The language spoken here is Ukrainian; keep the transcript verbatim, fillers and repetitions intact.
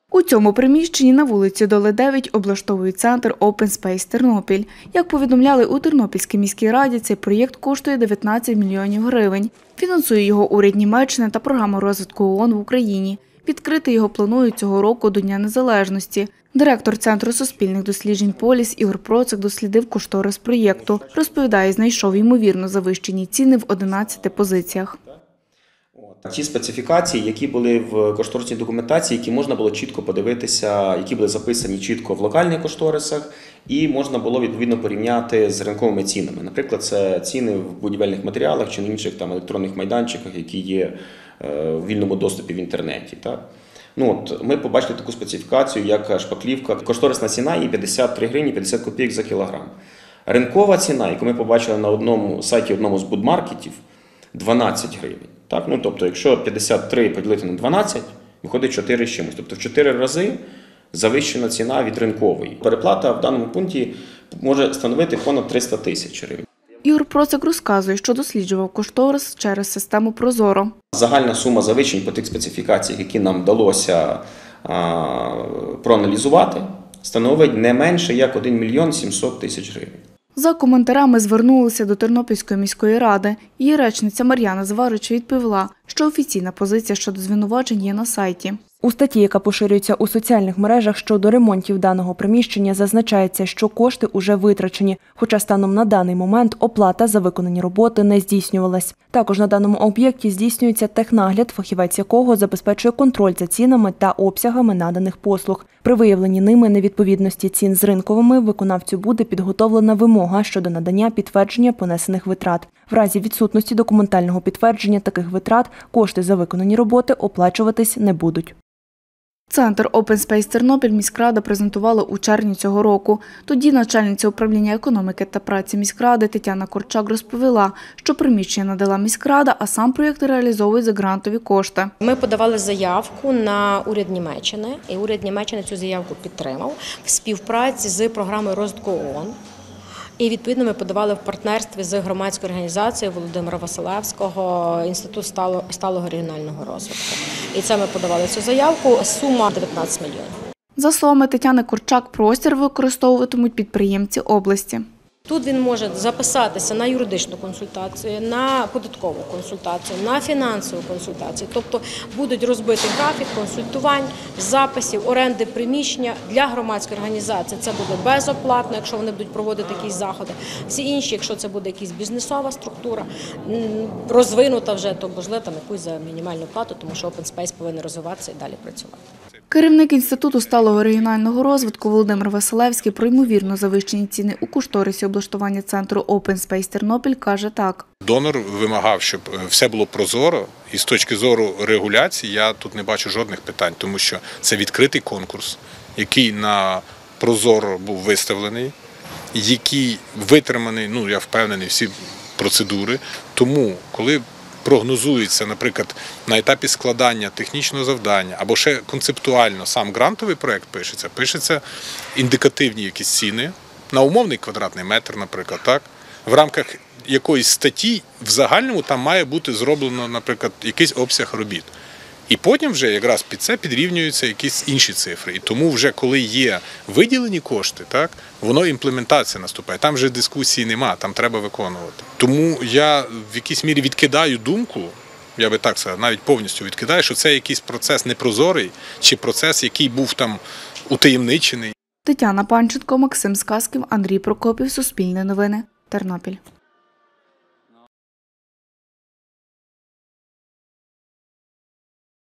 У цьому приміщенні на вулиці Доли дев'ять облаштовують центр Open Space Тернопіль. Як повідомляли у Тернопільській міській раді, цей проєкт коштує дев'ятнадцять мільйонів гривень. Фінансує його уряд Німеччини та програма розвитку ООН в Україні. Відкрити його планують цього року до Дня Незалежності. Директор Центру суспільних досліджень «Поліс» Ігор Процик дослідив кошторис проєкту. Розповідає, знайшов ймовірно завищені ціни в одинадцяти позиціях. Ті специфікації, які були в кошторисній документації, які можна було чітко подивитися, які були записані чітко в локальних кошторисах, і можна було відповідно порівняти з ринковими цінами. Наприклад, це ціни в будівельних матеріалах чи на інших там електронних майданчиках, які є в вільному доступі в інтернеті. Так? Ну, от, ми побачили таку специфікацію, як шпаклівка. Кошторисна ціна є п'ятдесят три гривні п'ятдесят копійок за кілограм. Ринкова ціна, яку ми побачили на одному сайті одному з будмаркетів, дванадцять гривень. Так? Ну, тобто, якщо п'ятдесят три поділити на дванадцять, виходить чотири з чимось. Тобто в чотири рази завищена ціна від ринкової. Переплата в даному пункті може становити понад триста тисяч гривень. Ігор Процик розказує, що досліджував кошторис через систему «Прозоро». Загальна сума завищень по тих специфікаціях, які нам вдалося а, проаналізувати, становить не менше як один мільйон сімсот тисяч гривень. За коментарями звернулися до Тернопільської міської ради. Її речниця Мар'яна Зварич відповіла, що офіційна позиція щодо звинувачень є на сайті. У статті, яка поширюється у соціальних мережах щодо ремонтів даного приміщення, зазначається, що кошти уже витрачені, хоча станом на даний момент оплата за виконані роботи не здійснювалась. Також на даному об'єкті здійснюється технагляд, фахівець якого забезпечує контроль за цінами та обсягами наданих послуг. При виявленні ними невідповідності цін з ринковими виконавцю буде підготовлена вимога щодо надання підтвердження понесених витрат. В разі відсутності документального підтвердження таких витрат кошти за виконані роботи оплачуватись не будуть. Центр Open Space Тернопіль міськрада презентувала у червні цього року. Тоді начальниця управління економіки та праці міськради Тетяна Корчак розповіла, що приміщення надала міськрада, а сам проєкт реалізовують за грантові кошти. Ми подавали заявку на уряд Німеччини, і уряд Німеччини цю заявку підтримав в співпраці з програмою розвитку ООН. І, відповідно, ми подавали в партнерстві з громадською організацією Володимира Василевського, Інститут сталого регіонального розвитку. І це ми подавали цю заявку, сума дев'ятнадцять мільйонів. За словами Тетяни Корчак, простір використовуватимуть підприємці області. Тут він може записатися на юридичну консультацію, на податкову консультацію, на фінансову консультацію. Тобто будуть розбиті графік консультувань, записів, оренди приміщення для громадської організації. Це буде безоплатно, якщо вони будуть проводити якісь заходи. Всі інші, якщо це буде якась бізнесова структура, розвинута вже, то можливо там якусь за мінімальну плату, тому що Open Space повинен розвиватися і далі працювати. Керівник Інституту сталого регіонального розвитку Володимир Василевський про ймовірно завищені ціни у кошторисі облаштування центру Open Space Тернопіль каже так. Донор вимагав, щоб все було прозоро, і з точки зору регуляції я тут не бачу жодних питань, тому що це відкритий конкурс, який на прозоро був виставлений, який витриманий, ну я впевнений, всі процедури. Тому, коли прогнозується, наприклад, на етапі складання технічного завдання, або ще концептуально сам грантовий проєкт пишеться, пишеться індикативні якісь ціни, на умовний квадратний метр, наприклад, так, в рамках якоїсь статті в загальному там має бути зроблено, наприклад, якийсь обсяг робіт. І потім вже якраз під це підрівнюються якісь інші цифри. І тому вже коли є виділені кошти, так, воно імплементація наступає. Там вже дискусії нема, там треба виконувати. Тому я в якійсь мірі відкидаю думку, я би так сказав, навіть повністю відкидаю, що це якийсь процес непрозорий, чи процес, який був там утаємничений. Тетяна Панченко, Максим Сказків, Андрій Прокопів, Суспільне новини, Тернопіль.